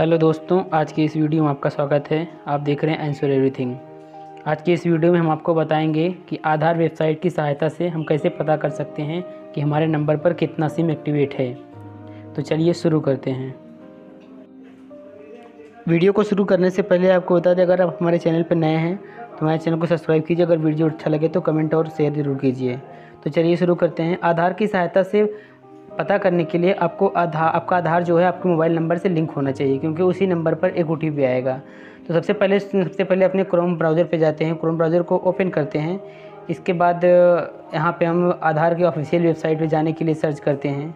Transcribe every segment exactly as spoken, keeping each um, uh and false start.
Hello दोस्तों, आज की इस वीडियो में आपका स्वागत है। आप देख रहे हैं आंसर एवरीथिंग। आज की इस वीडियो में हम आपको बताएंगे कि आधार वेबसाइट की सहायता से हम कैसे पता कर सकते हैं कि हमारे नंबर पर कितना सिम एक्टिवेट है। तो चलिए शुरू करते हैं। वीडियो को शुरू करने से पहले आपको बता दें, अगर आप हमारे चैनल पर नए हैं तो हमारे चैनल को सब्सक्राइब कीजिए। अगर वीडियो अच्छा लगे तो कमेंट और शेयर ज़रूर कीजिए। तो चलिए शुरू करते हैं। आधार की सहायता से पता करने के लिए आपको आधार आपका आधार जो है आपके मोबाइल नंबर से लिंक होना चाहिए, क्योंकि उसी नंबर पर एक ओ टी पी आएगा। तो सबसे पहले सबसे पहले अपने क्रोम ब्राउज़र पे जाते हैं। क्रोम ब्राउज़र को ओपन करते हैं। इसके बाद यहाँ पे हम आधार की ऑफिशियल वेबसाइट पे जाने के लिए सर्च करते हैं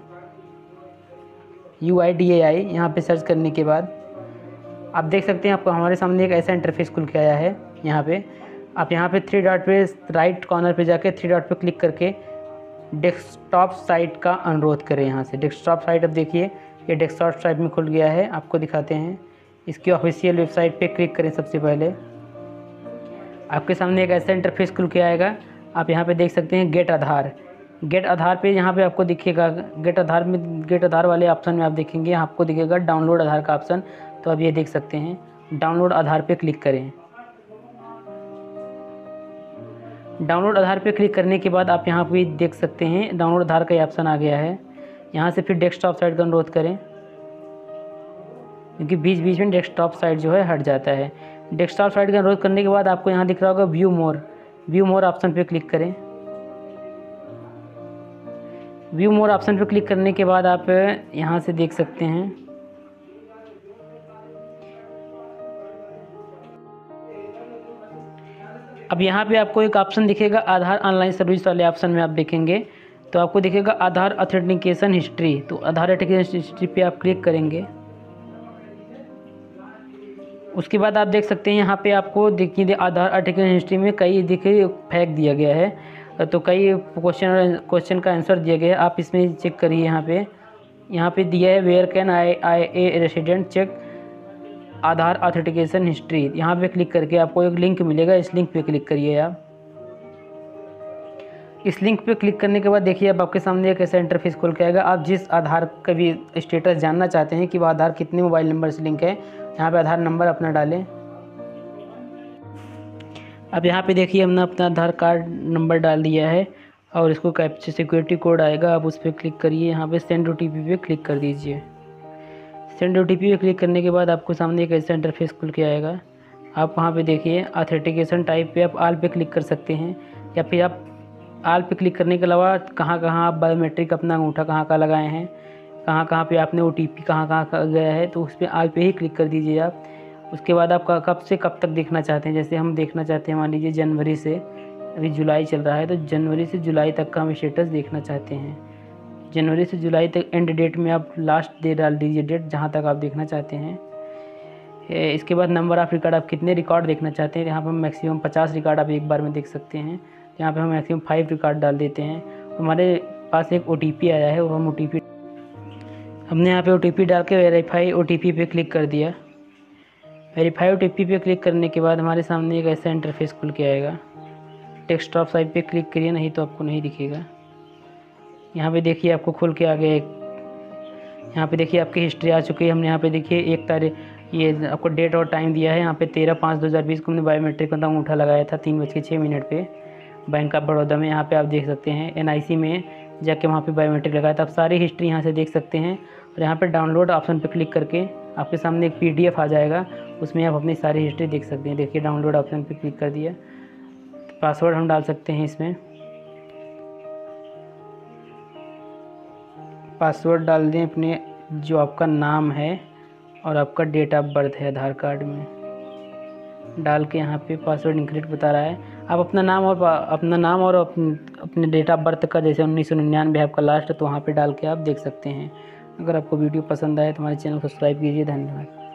यू आई डी ए आई। यहाँ पे सर्च करने के बाद आप देख सकते हैं आपको हमारे सामने एक ऐसा इंटरफेस खुल के आया है। यहाँ पे आप यहाँ पे थ्री डॉट पे राइट कॉर्नर पे जाके थ्री डॉट पे क्लिक करके डेस्कटॉप साइट का अनुरोध करें। यहाँ से डेस्कटॉप साइट, अब देखिए ये डेस्कटॉप साइट में खुल गया है। आपको दिखाते हैं, इसकी ऑफिशियल वेबसाइट पे क्लिक करें। सबसे पहले आपके सामने एक ऐसा इंटरफेस खुल के आएगा। आप यहाँ पे देख सकते हैं गेट आधार। गेट आधार पे यहाँ पे आपको दिखेगा, गेट आधार में गेट आधार वाले ऑप्शन में आप देखेंगे आपको दिखेगा डाउनलोड आधार का ऑप्शन। तो अब ये देख सकते हैं, डाउनलोड आधार पे क्लिक करें। डाउनलोड आधार पे क्लिक करने के बाद आप यहाँ पे देख सकते हैं डाउनलोड आधार का ऑप्शन आ गया है। यहाँ से फिर डेस्कटॉप साइट का अनुरोध करें, क्योंकि बीच बीच में डेस्कटॉप साइट जो है हट जाता है। डेस्कटॉप साइट का अनुरोध करने के बाद आपको यहाँ दिख रहा होगा view more. View more option पे क्लिक करें। व्यू मोर ऑप्शन पे क्लिक करने के बाद आप यहाँ से देख सकते हैं अब यहाँ पे आपको एक ऑप्शन दिखेगा आधार ऑनलाइन सर्विस वाले ऑप्शन में आप देखेंगे तो आपको दिखेगा आधार ऑथेंटिकेशन हिस्ट्री। तो आधार ऑथेंटिकेशन हिस्ट्री पे आप क्लिक करेंगे। उसके बाद आप देख सकते हैं यहाँ पे आपको देखिए आधार ऑथेंटिकेशन हिस्ट्री में कई देखिए फैक दिया गया है, तो कई क्वेश्चन क्वेश्चन का आंसर दिया गया है। आप इसमें चेक करिए। यहाँ पे यहाँ पे दिया है where can I I a resident check Aadhaar authentication history. यहाँ पे क्लिक करके आपको एक लिंक मिलेगा, इस लिंक पे क्लिक करिए। आप इस लिंक पे क्लिक करने के बाद देखिए अब आपके सामने एक ऐसा इंटरफेस खोल के आएगा। आप जिस आधार का भी स्टेटस जानना चाहते हैं कि वो आधार कितने मोबाइल नंबर से लिंक है, यहाँ पे आधार नंबर अपना डालें। अब यहाँ पे देखिए हमने अपना आधार कार्ड नंबर डाल दिया है और इसको कैप्चा सिक्योरिटी कोड आएगा। आप उस पर क्लिक करिए। यहाँ पे सेंड ओ टी पी पे क्लिक कर दीजिए। सेंड ओ टी पी पे क्लिक करने के बाद आपको सामने एक ऐसा इंटरफेस खुल के आएगा। आप वहाँ पे देखिए ऑथेंटिकेशन टाइप पे आप आल पे क्लिक कर सकते हैं, या फिर आप आल पे क्लिक करने के अलावा कहाँ कहाँ आप बायोमेट्रिक अपना अंगूठा कहाँ कहाँ लगाए हैं, कहाँ कहाँ पे आपने ओ टी पी कहाँ कहाँ गया है, तो उस पर आल पे ही क्लिक कर दीजिए आप। उसके बाद आप कब से कब तक देखना चाहते हैं, जैसे हम देखना चाहते हैं मान लीजिए जनवरी से, अभी जुलाई चल रहा है तो जनवरी से जुलाई तक का हम स्टेटस देखना चाहते हैं। जनवरी से जुलाई तक एंड डेट में आप लास्ट डे डाल दीजिए, डेट जहाँ तक आप देखना चाहते हैं। इसके बाद नंबर ऑफ़ रिकॉर्ड, आप कितने रिकॉर्ड देखना चाहते हैं। यहाँ पर मैक्सिमम पचास रिकॉर्ड आप एक बार में देख सकते हैं। यहाँ पे हम मैक्सिमम फाइव रिकॉर्ड डाल देते हैं। हमारे पास एक ओ टी पी आया है, वो हम ओ टी पी हमने यहाँ पे ओ टी पी डाल के वेरीफाई ओ टी पी पे क्लिक कर दिया। वेरीफाई ओ टी पी पे क्लिक करने के बाद हमारे सामने एक ऐसा इंटरफेस खुल के आएगा। डेस्कटॉप साइट पे क्लिक करिए, नहीं तो आपको नहीं दिखेगा। यहाँ पे देखिए आपको खुल के आ गया एक, यहाँ पे देखिए आपकी हिस्ट्री आ चुकी है। हमने यहाँ पे देखिए एक तारीख, ये आपको डेट और टाइम दिया है। यहाँ पे तेरह पाँच दो हज़ार बीस को हमने बायोमेट्रिक का अंगूठा लगाया था तीन बज के छः मिनट पे बैंक ऑफ बड़ौदा में। यहाँ पे आप देख सकते हैं एन आई सी में जाके वहाँ पे बायोमेट्रिक लगाया था। आप सारी हिस्ट्री यहाँ से देख सकते हैं। और यहाँ पे डाउनलोड ऑप्शन पे क्लिक करके आपके सामने एक पी डी एफ आ जाएगा, उसमें आप अपनी सारी हिस्ट्री देख सकते हैं। देखिए डाउनलोड ऑप्शन पे क्लिक कर दिया। पासवर्ड हम डाल सकते हैं इसमें, पासवर्ड डाल दें अपने जो आपका नाम है और आपका डेट ऑफ बर्थ है आधार कार्ड में डाल के। यहाँ पे पासवर्ड इनकरेक्ट बता रहा है। आप अपना नाम और अपना नाम और अपने डेट ऑफ बर्थ का, जैसे उन्नीस सौ निन्यानवे आपका लास्ट, तो वहाँ पे डाल के आप देख सकते हैं। अगर आपको वीडियो पसंद आए तो हमारे चैनल को सब्सक्राइब कीजिए। धन्यवाद।